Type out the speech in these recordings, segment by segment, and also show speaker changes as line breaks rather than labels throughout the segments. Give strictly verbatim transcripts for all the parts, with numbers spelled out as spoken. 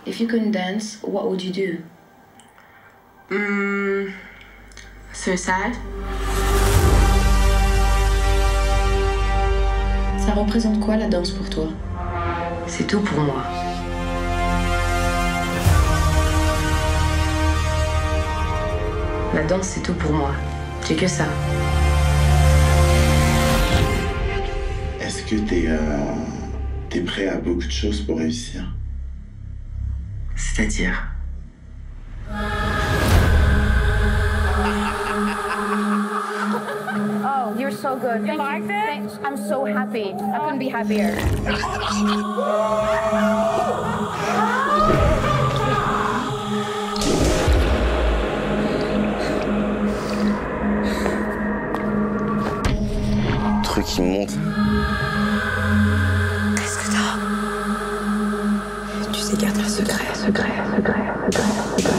If you couldn't dance, what would you do?
Mm, suicide.
Ça représente quoi la danse pour toi?
C'est tout pour moi. La danse, c'est tout pour moi. J'ai que ça.
Est-ce que t'es euh, t'es prêt à beaucoup de choses pour réussir?
C'est-à-dire?
Oh, you're so good. Thank you. Like it? I'm so happy. I couldn't be happier.
Truc qui monte.
Qu'est-ce que t'as?
Tu sais garder un secret, secret, secret, secret, secret.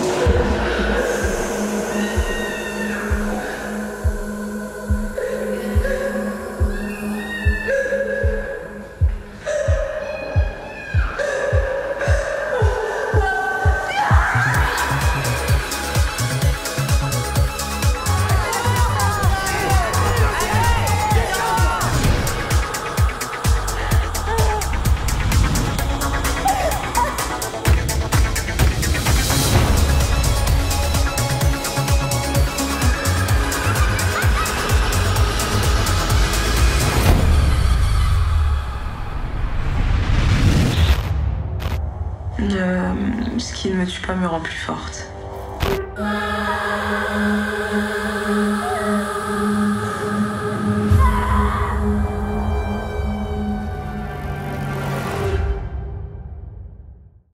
Euh, ce qui ne me tue pas me rend plus forte.